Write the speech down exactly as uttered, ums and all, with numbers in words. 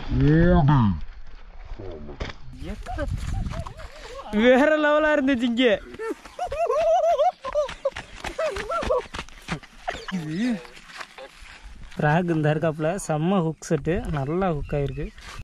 வேற லெவலா இருந்துச்சு இங்க. ஃப்ராக் இந்த இருக்காப்புல செம்ம ஹுக் செட்டு, நல்லா ஹுக் ஆயிருக்கு.